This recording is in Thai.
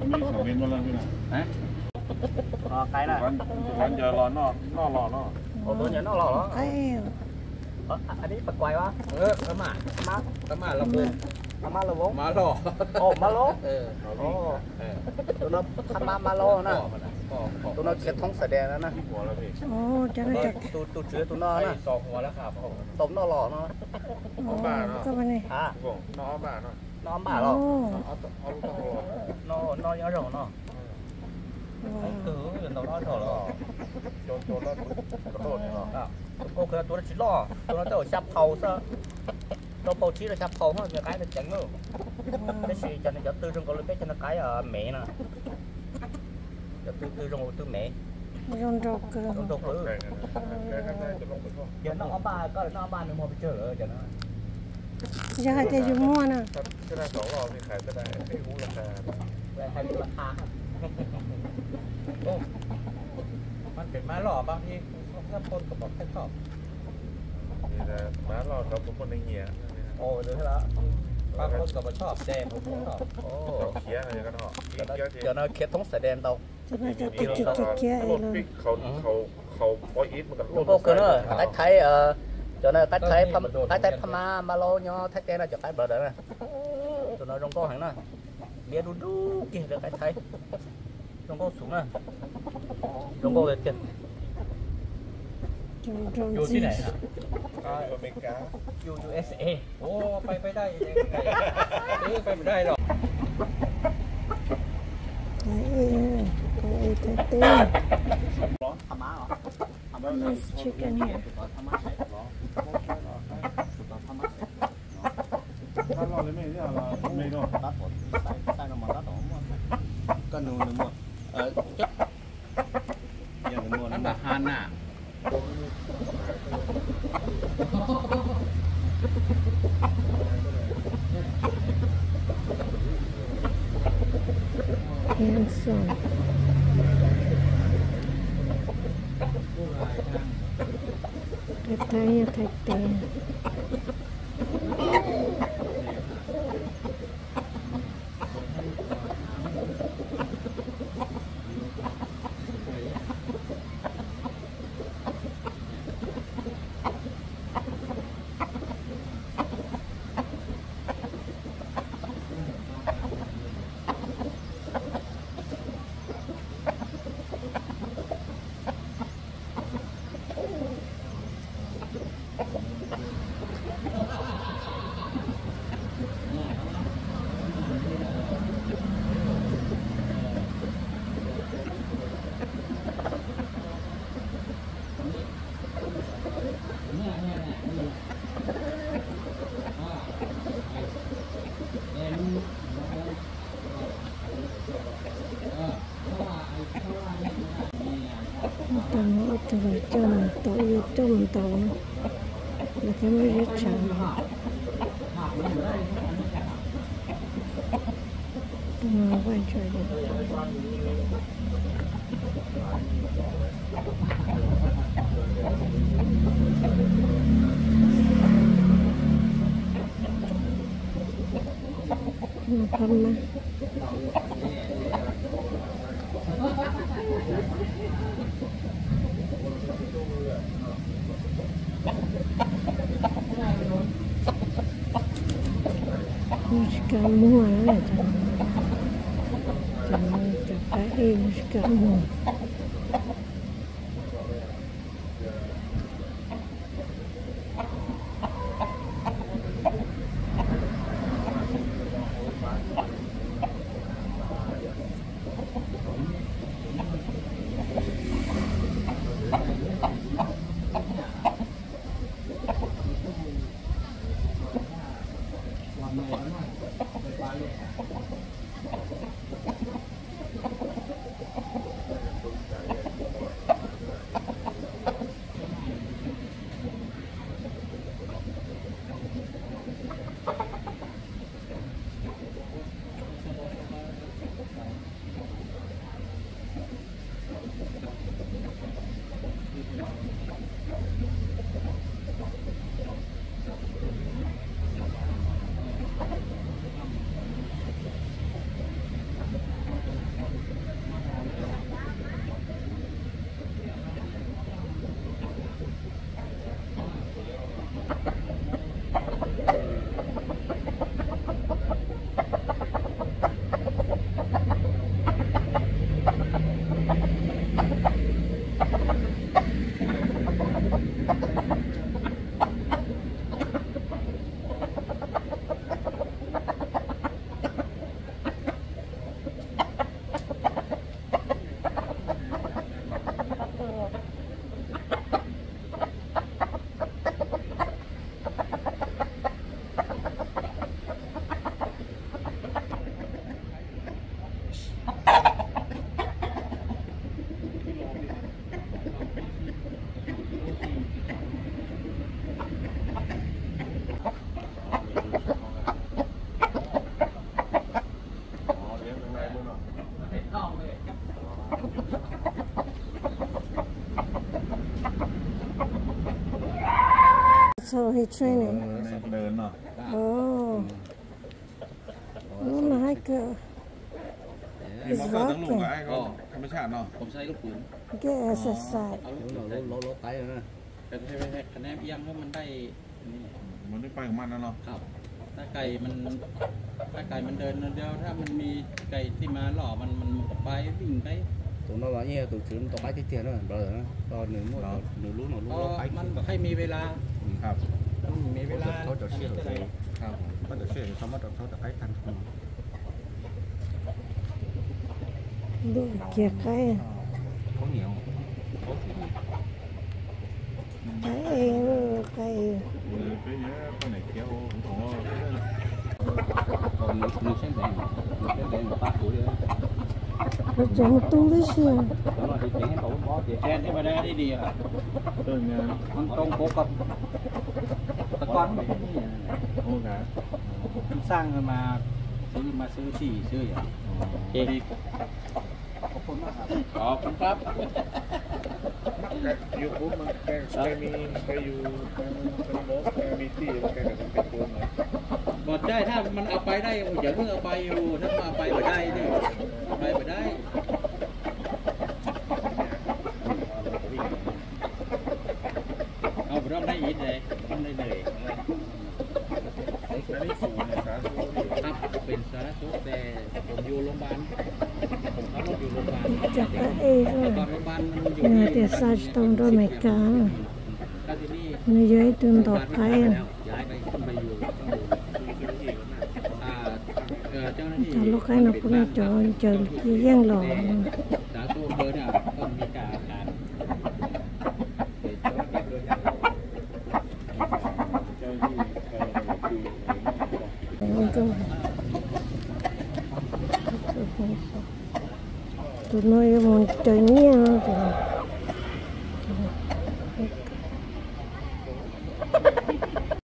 เขาเว้นมาแล้วพี่นะรอไกลนะวันจะรอนอกรอนอกโอ้ตัวใหญ่นอกหรออันนี้ปักไกววะประมาเราเพิ่มมาละวงมาหล่อโอ้มาโลโอ้ตัวนั้นทำมาโลนะตัวนั้นเขียนท้องแสดงแล้วนะโอ้จะได้จับตัวเชื้อตัวน้อยนะสองหัวแล้วครับต้มนอหล่อเนาะบ้าเนาะก็มาเนี่ยน้องบ้าเนาะน้องบ้าหรอเอาลูกตะโกน้องยังรอเนาะเราน้อยถอดหรอโจรแล้วกระโดดเนี่ยหรอก็คือตัวนั้นชิล่อตัวนั้นเจ้าชับเผาซะตัวเผาชี้làชับเผาnó cái nó chẳng nữa cái gì cho nên tư trong cái cho nó cái mẹ nè tư trong tư mẹ rong rọc giờ nó ba có nó ba nữa mà bị chơi rồi giờ nó giờ hai tay dùng mua nè cái này sổ lò thì khải cái này cái hú là hai mươi là tha มันเป็นม้าหล่อบางทีถ้าคนก็บอกแค่ชอบนี่นะม้าหล่อเราเป็นคนในเหี้ยโอ้เดี๋ยวแล้วบางคนก็มาชอบแดงผมชอบโอ้เขี้ยอะไรกันเหรอเดี๋ยวนะเขี้ยท้องแสดงเราจะน่าจะติดเขี้ยเลยเขาปอยอิทมันกับลูกก็เนอะไอ้ไทยcho nên cách thấy mà lo nho thấy cái này cho cái bờ đấy này cho nó trong có hàng này bia đu đu kia được cái thấy trong có xuống này trong có được tiền อยู่ที่ไหนนะอเมริกา USA โอ้ไปได้ไปไม่ได้หรอก Nice chicken here. ก็นูนหมดอย่างนวลนั่นแบบฮันน่ะ Handsome. Katanya katanya. Trong tàu là cái mới rất chậm quay trời không mà Musica mua đó là chả phải musica mua how he training เดินเนาะ oh oh my god ไอ้มอเตอร์ทั้งลูกไอ้ก็ธรรมชาติเนาะผมใช้ลูกปืน get exercise เอาลูก Đúng ปืน rồi, lỗ tay rồi nè. แต่ให้คะแนนเอียงว่ามันได้นี่มันได้ไปของมันนะเนาะครับถ้าไก่มันเดินเดียวถ้ามันมีไก่ที่มาหล่อมันไปวิ่งไป Tụi nó bảo như tụi trưởng tụi cái tiền đó, rồi đó. Rồi nửa mua nửa lúa เพราะ cái. มันบอกให้มีเวลาครับมีเวลา Thôi cho xíu rồi. ครับ Bắt đầu xíu xong bắt đầu thôi cái thành không. được kia cái Có nhiều. Có thì cái ไปเยอะคนไหนเคี้ยวของ còn nửa sen đèn mà ta tuổi đấy. nó chẳng tung đấy xưa Đó là thì chỉ cái tổ có thì แทนที่มาได้ได้ดีอ่ะต้นงานมันตรงโคกับตะกอนนี่โอ้กะมันสร้างกันมาซื้อที่ซื้ออย่างดีขอบคุณมากครับขอบคุณครับอยู่ปุ๊บมันแกมีแกอยู่สมองแกมีที่แกก็เป็นตัวนะบอกได้ถ้ามันเอาไปได้อย่าเพิ่งเอาไปอยู่ถ้ามาเอาไปไม่ได้ดิเอาไปไม่ได้เอาไปร้องได้ยินเลยร้องได้เลยอันนี้สูงเนี่ยสาธุนี่ครับเป็นสาธารณสุขแต่ผมอยู่โรงพยาบาลผมเข้ามาอยู่โรงพยาบาล chắc cái ấy ตอน rồi โรงพยาบาลมันอยู่ nhà thì sao tông đó mày cả ถ้าที่นี่ nó dưới tương đọt cái ย้ายไปขึ้นไปอยู่เจ้าหน้าที่ chả lúc cái nó cũng cho cái giang lò สาธารณสุขเบอร์เนี่ยต้องมีการ tụi nó muốn chơi nhau rồi